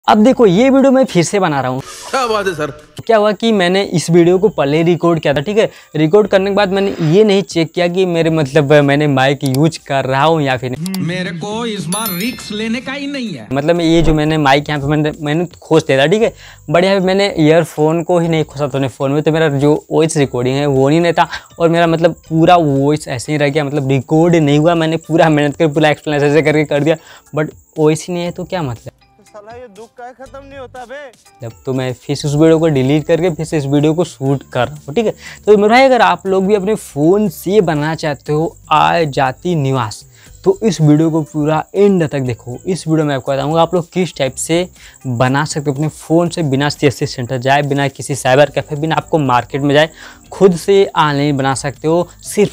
अब देखो ये वीडियो मैं फिर से बना रहा हूँ। क्या बात है सर। क्या हुआ कि मैंने इस वीडियो को पहले रिकॉर्ड किया था, ठीक है। रिकॉर्ड करने के बाद मैंने ये नहीं चेक किया कि मेरे मतलब मैंने माइक यूज कर रहा हूँ या फिर नहीं। मेरे को इस बार रिस्क लेने का ही नहीं है। मतलब ये जो मैंने माइक यहाँ पे मैंने खोज दिया था, ठीक है। बट यहाँ पे मैंने ईयरफोन को ही नहीं खोसा था अपने फ़ोन में, तो मेरा जो वॉइस रिकॉर्डिंग है वो नहीं था और मेरा मतलब पूरा वॉइस ऐसे ही रह गया, मतलब रिकॉर्ड नहीं हुआ। मैंने पूरा मेहनत कर पूरा एक्सप्लेन ऐसे करके कर दिया, बट वॉइस ही नहीं है तो क्या मतलब। साला ये दुख का खत्म नहीं होता बे। जब तो मैं फिर से उस वीडियो को डिलीट करके फिर से इस वीडियो को शूट कर रहा हूँ, ठीक है। तो मेरे भाई अगर आप लोग भी अपने फ़ोन से बनाना चाहते हो आय जाति निवास, तो इस वीडियो को पूरा एंड तक देखो। इस वीडियो में आपको बताऊंगा आप लोग किस टाइप से बना सकते हो अपने फ़ोन से, बिना CSC सेंटर जाए, बिना किसी साइबर कैफे, बिना आपको मार्केट में जाए, खुद से ऑनलाइन बना सकते हो।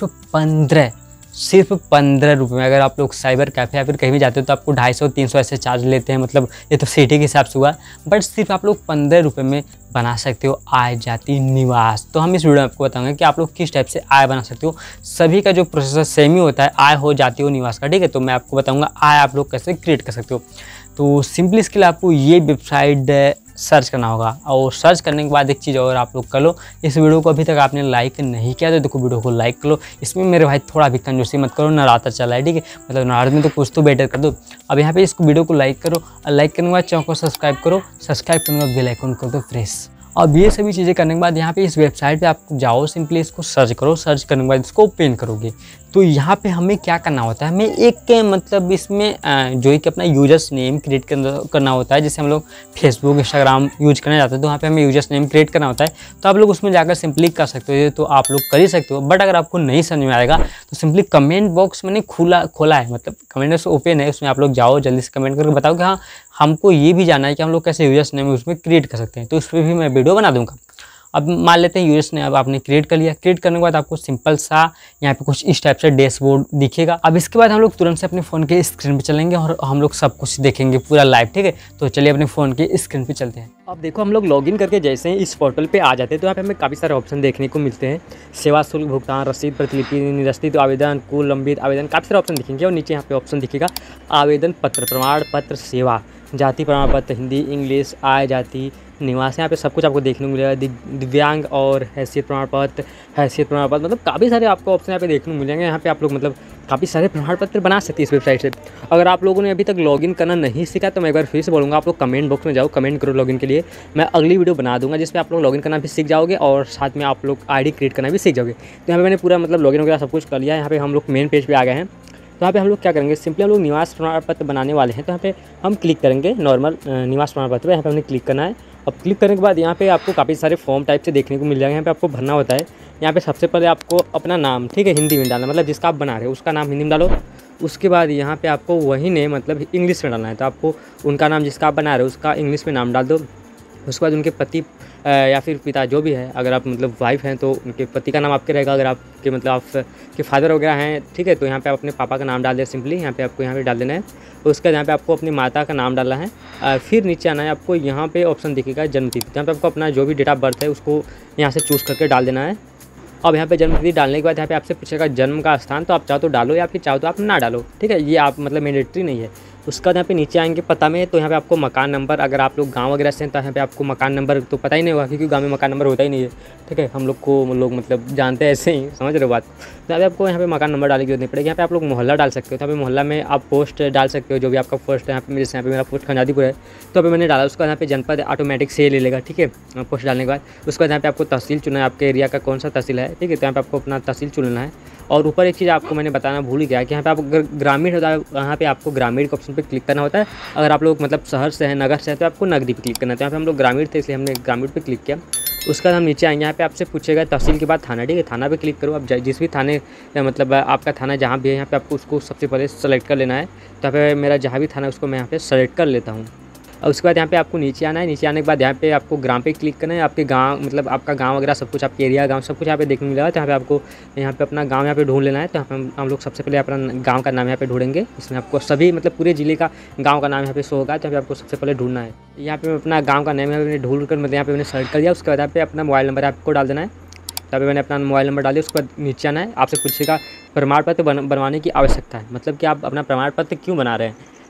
सिर्फ 15 रुपये में। अगर आप लोग साइबर कैफ़े या फिर कहीं भी जाते हो तो आपको 250-300 ऐसे चार्ज लेते हैं, मतलब ये तो सिटी के हिसाब से हुआ, बट सिर्फ आप लोग 15 रुपये में बना सकते हो आय जाति निवास। तो हम इस वीडियो में आपको बताएंगे कि आप लोग किस टाइप से आय बना सकते हो। सभी का जो प्रोसेसर सेम ही होता है, आय हो जाति हो निवास का, ठीक है। तो मैं आपको बताऊँगा आय आप लोग कैसे क्रिएट कर सकते हो। तो सिंपली इसके लिए आपको ये वेबसाइट सर्च करना होगा, और सर्च करने के बाद एक चीज़ और आप लोग कर लो, इस वीडियो को अभी तक आपने लाइक नहीं किया तो देखो वीडियो को लाइक कर लो। इसमें मेरे भाई थोड़ा भी कंजूसी मत करो, नवरात्र चला है, ठीक है। मतलब नवरात्र में तो कुछ तो बेटर कर दो। अब यहाँ पे इसको वीडियो को लाइक करो, और लाइक करने के बाद चैनल को सब्सक्राइब करो, सब्सक्राइब करने के बाद बेल आइकन कर दो प्रेस। अब ये सभी चीज़ें करने के बाद यहाँ पे इस वेबसाइट पे आप जाओ, सिंपली इसको सर्च करो। सर्च करने के बाद इसको ओपन करोगे तो यहाँ पे हमें क्या करना होता है, हमें एक मतलब इसमें जो कि अपना यूजर्स नेम क्रिएट करना होता है। जैसे हम लोग फेसबुक इंस्टाग्राम यूज करने जाते हैं तो वहाँ पे हमें यूजर्स नेम क्रिएट करना होता है। तो आप लोग उसमें जाकर सिंपली कर सकते हो, तो आप लोग कर ही सकते हो। बट अगर आपको नहीं समझ में आएगा तो सिंपली कमेंट बॉक्स मैंने खोला है, मतलब कमेंट बॉक्स ओपन है, उसमें आप लोग जाओ, जल्दी से कमेंट करके बताओ कि हाँ हमको ये भी जानना है कि हम लोग कैसे यूजर्स नेम उसमें क्रिएट कर सकते हैं। तो उस पर भी मैं वीडियो बना दूँगा। अब मान लेते हैं यूजर्स ने अब आपने क्रिएट कर लिया। क्रिएट करने के बाद आपको सिंपल सा यहाँ पे कुछ इस टाइप से डैशबोर्ड दिखेगा। अब इसके बाद हम लोग तुरंत से अपने फ़ोन के स्क्रीन पे चलेंगे और हम लोग सब कुछ देखेंगे पूरा लाइव, ठीक है। तो चलिए अपने फ़ोन के स्क्रीन पे चलते हैं। अब देखो हम लोग लॉगिन करके जैसे ही इस पोर्टल पे आ जाते हैं तो यहाँ पे हमें काफ़ी सारे ऑप्शन देखने को मिलते हैं। सेवा शुल्क भुगतान, रसीद प्रतिलिपि, निरस्तित आवेदन, कुल लंबित आवेदन, काफ़ी सारे ऑप्शन दिखेंगे। और नीचे यहाँ पे ऑप्शन दिखेगा आवेदन पत्र, प्रमाण पत्र, सेवा, जाति प्रमाण पत्र, हिंदी इंग्लिश, आय जाति निवास। यहाँ पे सब कुछ आपको देखने को मिलेगा। दिव्यांग और हैसियत प्रमाण पत्र, मतलब काफ़ी सारे आपको ऑप्शन यहाँ पे देखने को मिलेंगे। यहाँ पे आप लोग मतलब काफ़ी सारे प्रमाण पत्र बना सकते हैं इस वेबसाइट से। अगर आप लोगों ने अभी तक लॉगिन करना नहीं सीखा तो मैं एक बार फिर से बोलूँगा, आप लोग कमेंट बॉक्स में जाओ, कमेंट करो लॉगिन के लिए। मैं अगली वीडियो बना दूँगा जिसमें आप लोग लॉगिन करना भी सीख जाओगे और साथ में आप लोग ID क्रिएट करना भी सीख जाओगे। तो यहाँ पे मैंने पूरा मतलब लॉगिन वगैरह सब कुछ कर लिया है। यहाँ पे हम लोग मेन पेज पे आ गए हैं। तो यहाँ पे हम लोग क्या करेंगे, सिंपली हम लोग निवास प्रमाण पत्र बनाने वाले हैं। तो यहाँ पे हम क्लिक करेंगे नॉर्मल निवास प्रमाण पत्र पे, यहाँ पे हमने क्लिक करना है। अब क्लिक करने के बाद यहाँ पे आपको काफ़ी सारे फॉर्म टाइप से देखने को मिल जाएंगे। यहाँ पे आपको भरना होता है। यहाँ पे सबसे पहले आपको अपना नाम, ठीक है, हिंदी में डालना, मतलब जिसका आप बना रहे हो उसका नाम हिंदी में डालो। उसके बाद यहाँ पे आपको वही नेम मतलब इंग्लिश में डालना है। तो आपको उनका नाम जिसका आप बना रहे हो उसका इंग्लिश में नाम डाल दो। उसके बाद उनके पति या फिर पिता जो भी है, अगर आप मतलब वाइफ हैं तो उनके पति का नाम आपके रहेगा। अगर आपके मतलब आपके फादर वगैरह हैं, ठीक है, तो यहाँ पे आप अपने पापा का नाम डाल दें सिंपली। यहाँ पे आपको यहाँ पे डाल देना है। उसके बाद यहाँ पे आपको अपनी माता का नाम डालना है। फिर नीचे आना है, आपको यहाँ पे ऑप्शन दिखेगा जन्मतिथि। यहाँ पे आपको अपना जो भी डेट ऑफ बर्थ है उसको यहाँ से चूज़ करके डाल देना है। अब यहाँ पे जन्मतिथि डालने के बाद यहाँ पे आपसे पूछेगा जन्म का स्थान, तो आप चाहो तो डालो या फिर चाहो तो आप ना डालो, ठीक है। ये आप मतलब मैंडेटरी नहीं है। उसके बाद यहाँ पे नीचे आएंगे पता में, तो यहाँ पे आपको मकान नंबर, अगर आप लोग गांव वगैरह से हैं तो यहाँ पे आपको मकान नंबर तो पता ही नहीं होगा क्योंकि गांव में मकान नंबर होता ही नहीं है, ठीक है। हम लोग मतलब जानते हैं ऐसे ही, समझ रहे हो बात। तो यहाँ पे आपको यहाँ पे मकान नंबर डालने की जरूरत नहीं पड़ेगी। यहाँ पे आप लोग मोहल्ला डाल सकते हो। तो यहाँ पे मोहल्ला में आप पोस्ट डाल सकते हो, जो भी आपका पोस्ट है। यहाँ पे मेरा पोस्ट खंजादीपुर है, तो यहाँ पे मैंने डाला। उसका यहाँ पे जनपद ऑटोमेटिक से ले लेगा, ठीक है, पोस्ट डालने के बाद। उसके बाद यहाँ पे आपको तहसील चुना है, आपके एरिया का कौन सा तहसील है, ठीक है। तो यहाँ पे आपको अपना तहसील चुनना है। और ऊपर एक चीज़ आपको मैंने बताना भूल ही गया कि यहाँ पे आप ग्रामीण होता है, यहाँ पे आपको ग्रामीण के ऑप्शन पे क्लिक करना होता है। अगर आप लोग मतलब शहर से हैं, नगर से हैं, तो आपको नगदी पे क्लिक करना है। तो यहाँ पे हम लोग ग्रामीण थे इसलिए हमने ग्रामीण पे क्लिक किया। उसके बाद हम नीचे आएंगे, यहाँ पे आपसे पूछेगा तहसील के बाद थाना, ठीक है। थाना पे क्लिक करो। आप जिस भी थाने मतलब आपका थाना जहाँ भी है यहाँ पे आपको उसको सबसे पहले सेलेक्ट कर लेना है। तो यहाँ पे मेरा जहाँ भी थाना है उसको मैं यहाँ पे सेलेक्ट कर लेता हूँ। और उसके बाद यहाँ पे आपको नीचे आना है। नीचे आने के बाद यहाँ पे आपको ग्राम पे क्लिक करना है। आपके गांव मतलब आपका गांव वगैरह सब कुछ, आपके एरिया गांव सब कुछ यहाँ पे देखने मिलेगा। तो यहाँ पे आपको यहाँ पे अपना गांव यहाँ पे ढूंढ लेना है। तो यहाँ पे हम लोग सबसे पहले अपना गांव का नाम यहाँ पे ढूंढेंगे। इसमें आपको सभी मतलब पूरे ज़िले का गाँव का नाम यहाँ पे शो होगा। तो यहाँ पे आपको सबसे पहले ढूंढना है। यहाँ पे अपना गाँव का नाम यहाँ पे ढूंढ कर मतलब यहाँ पे मैंने सेलेक्ट कर दिया। उसके बाद यहाँ पे अपना मोबाइल नंबर आपको डाल देना है। तो अभी मैंने अपना मोबाइल नंबर डाल दिया। उसके बाद नीचे आना है। आपसे पूछेगा प्रमाण पत्र बनवाने की आवश्यकता है, मतलब कि आप अपना प्रमाण पत्र क्यों बना रहे हैं।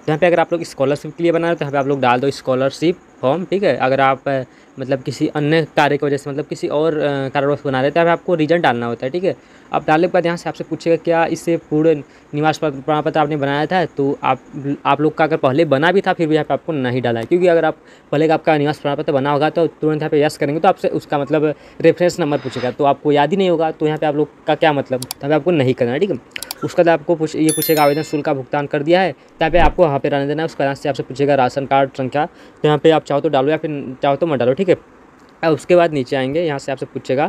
यहाँ पे अगर आप लोग स्कॉलरशिप के लिए बना रहे हो तो यहाँ पे आप लोग डाल दो स्कॉलरशिप फॉर्म, ठीक है। अगर आप मतलब किसी अन्य कार्य की वजह से मतलब किसी और कारणवश बना रहे हैं तो यहाँ पे आपको रीजन डालना होता है, ठीक है। अब डालने के बाद यहाँ से आपसे पूछेगा क्या इससे पूर्ण निवास प्रमाण पत्र आपने बनाया था, तो आप लोग का अगर पहले बना भी था फिर भी यहाँ पे आपको नहीं डाला है, क्योंकि अगर आप पहले का आपका निवास प्रमाण पत्र बना होगा तो तुरंत यहाँ पे यस करेंगे तो आपसे उसका मतलब रेफरेंस नंबर पूछेगा, तो आपको याद ही नहीं होगा तो यहाँ पे आप लोग का क्या मतलब, तो यहाँ पे आपको नहीं करना है, ठीक है। उसके बाद आपको ये पूछेगा आवेदन शुल्क का भुगतान कर दिया है, तो यहाँ पे आपको वहाँ पे रहने देना है। उसके बाद से आपसे पूछेगा राशन कार्ड संख्या, तो यहाँ पे आप चाहो तो डालो या फिर चाहो तो मत डालो, ठीक है। अब उसके बाद नीचे आएंगे, यहाँ से आपसे पूछेगा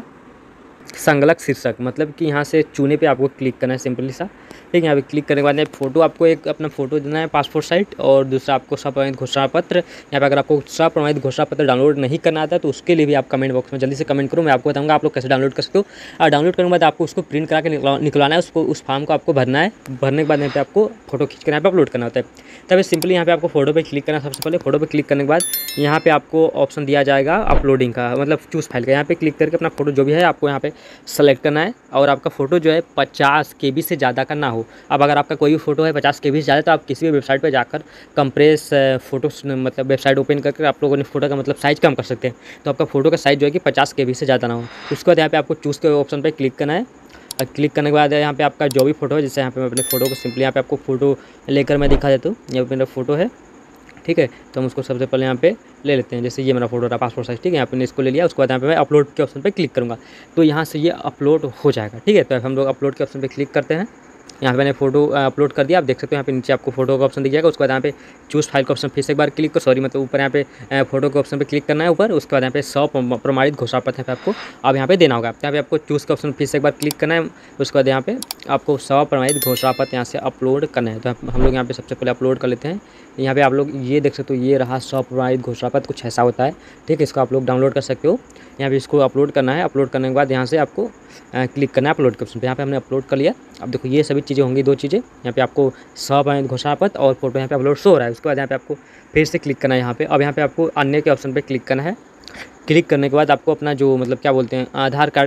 संलग्न शीर्षक, मतलब कि यहाँ से चुने पे आपको क्लिक करना है सिंपली सा, ठीक है। यहाँ पे क्लिक करने के बाद फोटो आपको एक अपना फोटो देना है पासपोर्ट साइज, और दूसरा आपको स्वप्रमाणित घोषणा पत्र। यहाँ पे अगर आपको स्वप्रमाणित घोषणा पत्र डाउनलोड नहीं करना आता तो उसके लिए भी आप कमेंट बॉक्स में जल्दी से कमेंट करो, मैं आपको बताऊँगा आप लोग कैसे डाउनलोड कर सकते हो। और डाउनलोड करने के बाद आपको उसको प्रिंट करा के निकलवाना है, उसको उस फॉर्म को आपको भरना है। भरने के बाद यहाँ पे आपको फोटो खींच कर यहाँ पे अपलोड करना होता है। तब सिंपली यहाँ पे आपको फोटो पे क्लिक करना है। सबसे पहले फोटो पे क्लिक करने के बाद यहाँ पे आपको ऑप्शन दिया जाएगा अपलोडिंग का, मतलब चूज़ फाइल का। यहाँ पे क्लिक करके अपना फोटो जो भी है आपको यहाँ पे सेलेक्ट करना है, और आपका फोटो जो है 50 KB से ज़्यादा का ना हो। अब अगर आपका कोई भी फोटो है 50 KB से ज़्यादा तो आप किसी भी वेबसाइट पर जाकर कंप्रेस फोटो मतलब वेबसाइट ओपन करके आप लोगों ने फोटो का मतलब साइज़ कम कर सकते हैं। तो आपका फोटो का साइज़ जो है कि 50 KB से ज़्यादा ना हो। उसके बाद यहाँ पे आपको चूज़ के ऑप्शन पर क्लिक करना है, और क्लिक करने के बाद यहाँ पे आपका जो भी फोटो है, जैसे यहाँ पे मैं अपने फोटो को सिंपली यहाँ पे आपको फोटो लेकर मैं दिखा देता हूँ। यहाँ पे मेरा फोटो है, ठीक है। तो हम उसको सबसे पहले यहाँ पे ले लेते हैं, जैसे ये मेरा फोटो था पासपोर्ट साइज, ठीक है। यहाँ पे इसको ले लिया। उसके बाद यहाँ पे मैं अपलोड के ऑप्शन पे क्लिक करूँगा तो यहाँ से ये अपलोड हो जाएगा, ठीक है। तो हम लोग अपलोड के ऑप्शन पे क्लिक करते हैं। यहाँ पे मैंने फोटो अपलोड कर दिया, आप देख सकते हो यहाँ पे नीचे आपको फोटो का ऑप्शन दिख जाएगा। उसके बाद यहाँ पे चूज़ फाइल का ऑप्शन फिर से एक बार क्लिक करो, सॉरी मतलब ऊपर यहाँ पे फोटो के ऑप्शन पे क्लिक करना है ऊपर। उसके बाद यहाँ पे 100 प्रमाणित घोषणा पत्र यहाँ पे आपको अब यहाँ पे देना होगा। यहाँ पे आपको चूज़ का ऑप्शन फिर से एक बार क्लिक करना है। उसके बाद यहाँ पे आपको 100 प्रमाणित घोषणा पत्र यहाँ से अपलोड करना है। तो हम लोग यहाँ पे सबसे पहले अपलोड कर लेते हैं। यहाँ पे आप लोग ये देख सकते हो, ये रहा 100 प्रमाणित घोषणा पत्र, कुछ ऐसा होता है, ठीक है। इसको आप लोग डाउनलोड कर सकते हो। यहाँ पे इसको अपलोड करना है। अपलोड करने के बाद यहाँ से आपको क्लिक करना है अपलोड के ऑप्शन पे। यहाँ पे हमने अपलोड कर लिया। अब देखो ये सभी चीज़ें होंगी, दो चीज़ें यहाँ पे आपको 100 प्रमाणित घोषणा पत्र और फोटो यहाँ पे अपलोड शो हो रहा है। उसके बाद यहाँ पे आपको फिर से क्लिक करना है यहाँ पे। अब यहाँ पे आपको अन्य के ऑप्शन पे क्लिक करना है। क्लिक करने के बाद आपको अपना जो मतलब क्या बोलते हैं आधार कार्ड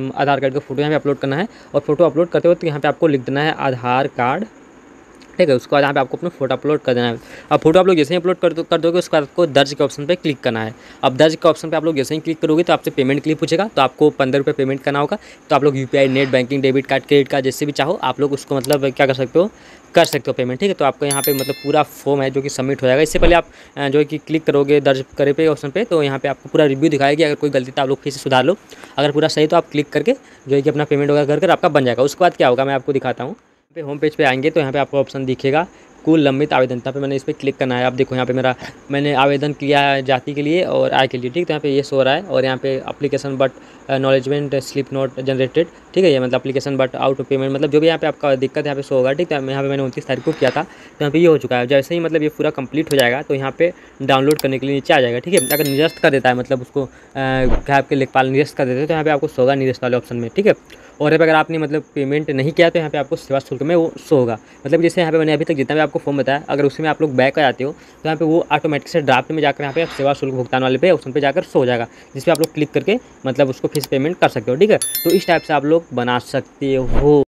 का फोटो यहाँ पे अपलोड करना है। और फोटो अपलोड करते वक्त यहाँ पे आपको लिख देना है आधार कार्ड, ठीक है। उसके बाद यहाँ पे आपको अपना फोटो अपलोड कर देना है। अब फोटो आप लोग जैसे ही अपलोड कर दोगे उसके बाद आपको दर्ज के ऑप्शन पे क्लिक करना है। अब दर्ज के ऑप्शन पे आप लोग जैसे ही क्लिक करोगे तो आपसे पेमेंट के लिए पूछेगा, तो आपको 15 रुपये पेमेंट करना होगा। तो आप लोग UPI, net banking, debit card, credit card जैसे भी चाहो आप लोग उसको मतलब क्या कर सकते हो पेमेंट, ठीक है। तो आपको यहाँ पे मतलब पूरा फॉर्म है जो कि सबमिट हो जाएगा। इससे पहले आप जो है कि क्लिक करोगे दर्ज करे पे ऑप्शन पे, तो यहाँ पे आपको पूरा रिव्यू दिखाएगी। अगर कोई गलती तो आप लोग फिर से सुधार लो, अगर पूरा सही तो आप क्लिक करके जो है कि अपना पेमेंट वगैरह कर आपका बन जाएगा। उसके बाद क्या होगा मैं आपको दिखाता हूँ। पे होम पेज पे आएंगे तो यहाँ पे आपको ऑप्शन दिखेगा कुल लंबित आवेदन, यहाँ पे मैंने इस पर क्लिक करना है। आप देखो यहाँ पे मैंने आवेदन किया है जाति के लिए और आय के लिए, ठीक। तो यहाँ पे ये सो रहा है। और यहाँ पे application but acknowledgement slip not generated, ठीक है। ये मतलब application but out of payment, मतलब जो भी यहाँ पे आपका दिक्कत यहाँ पे सो होगा, ठीक है। यहाँ पे मैंने 29 तारीख को किया था तो यहाँ पे ये हो चुका है। जैसे ही मतलब ये पूरा कंप्लीट हो जाएगा तो यहाँ पे डाउनलोड करने के लिए नीचे आ जाएगा, ठीक है। अगर निरस्त कर देता है मतलब उसको क्या आपके लेखपाल निरस्त कर देते हैं तो यहाँ पे आपको सो होगा निरस्त वाले ऑप्शन में, ठीक है। और अगर आपने मतलब पेमेंट नहीं किया तो यहाँ पे आपको सेवा शुल्क में वो शो होगा। मतलब जैसे यहाँ पे मैंने अभी तक जितना भी आपको फॉर्म बताया, अगर उसमें आप लोग बैक आ जाते हो तो यहाँ पे वो ऑटोमेटिक से ड्राफ्ट में जाकर यहाँ पे सेवा शुल्क भुगतान वाले पे ऑप्शन पे जाकर शो हो जाएगा, जिस पे आप लोग क्लिक करके मतलब उसको फीस पेमेंट कर सकते हो, ठीक है। तो इस टाइप से आप लोग बना सकते हो।